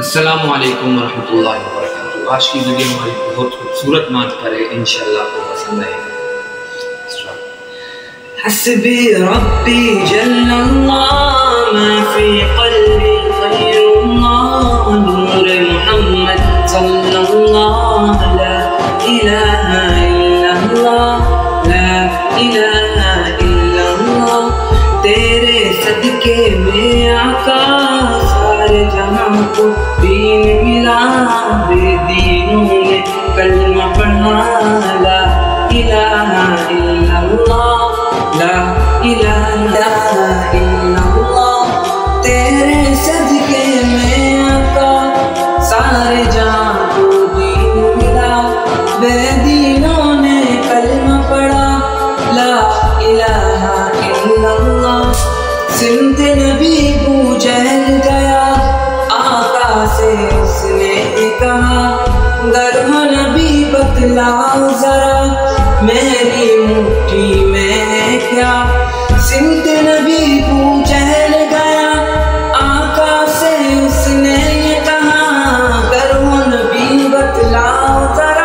السلام علیکم ورحمۃ اللہ وبرکاتہ۔ آج کی ویڈیو ہماری بہت خوبصورت نعت پر ہے، انشاءاللہ آپ کو پسند آئے گا۔ حسبی ربی جل اللہ ما فی قلبی غیر اللہ، نور محمد صلی اللہ، لا الہ الا اللہ، لا الہ الا اللہ۔ تیرے صدقے میں آقا سارے جہاں کو دین ملا، بے دینوں نے کلمہ پڑھا، لا الہ الا اللہ، لا الہ الا اللہ۔ تیرے صدقے میں آقا سارے جہاں کو دین ملا، بے دینوں نے کلمہ پڑھا، لا الہ الا اللہ۔ سمت نبی ابو جہل گیا، آقا سے اس نے کہا، گر ہو نبی بتلاؤ ذرا میری مٹھی میں ہے کیا۔ سمت نبی ابو جہل گیا، آقا سے اس نے کہا، گر ہو نبی بتلاؤ ذرا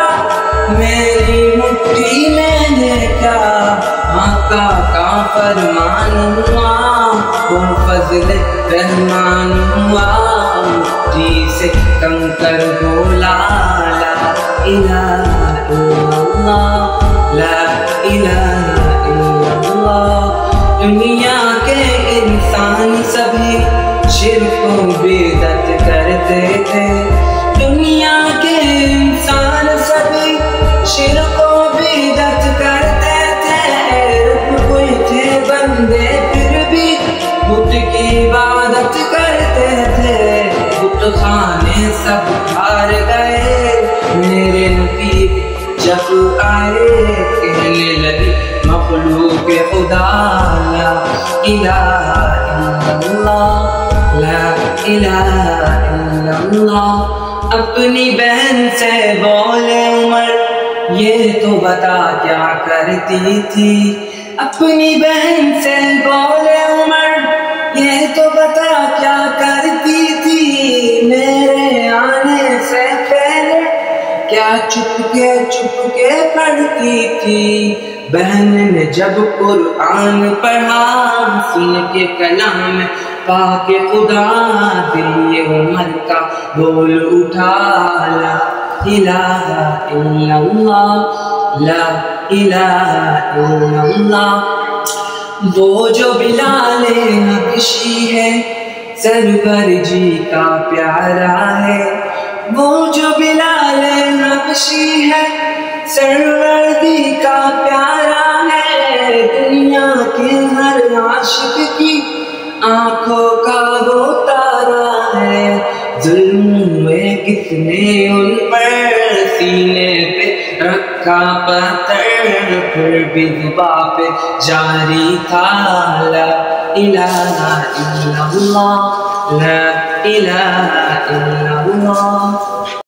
میری مٹھی میں ہے کیا۔ آقا کا فرمان ہوا، وہ فضل رحمان ہوا، مٹھی سے کنکر بولا، لا الہ الا اللہ، لا الہ الا اللہ۔ دنیا کے انسان سبھی شرک و بدعت کرتے تھے، دنیا کے انسان سبھی شرک و بدعت کرتے تھے، کوئی تھے بندے پھر بھی بت کی عبادت کرتے تھے، بت خانے سب ہار گئے، میرے نبی جب آئے کہنے لگے مخلوق خدا، لا الہ الا اللہ، لا الہ الا اللہ۔ اپنی بہن سے بولے عمر، یہ تو بتا کیا کرتی تھی، اپنی بہن سے بولے عمر، یہ تو بتا کیا کرتی تھی، میرے آنے سے پہلے کیا چپ کے پڑھتی تھی۔ بہن نے جب قرآن پڑھا، سن کے کلام پاک خدا، دل یہ عمر کا بول اٹھا، لا الہ الا اللہ، لا الہ الا اللہ۔ وہ جو بلال حبشی ہے سرور جی کا پیارا ہے، وہ جو بلال حبشی ہے سرور جی کا پیارا ہے، دنیا کے ہر عاشق کی آنکھوں کا وہ تارا ہے۔ ظلم ہوئے کتنے ان پر، سینے پہ رکھا پتھر، پھر بھی زباں پہ جاری تھا، لا الہ الا اللہ، لا الہ الا اللہ۔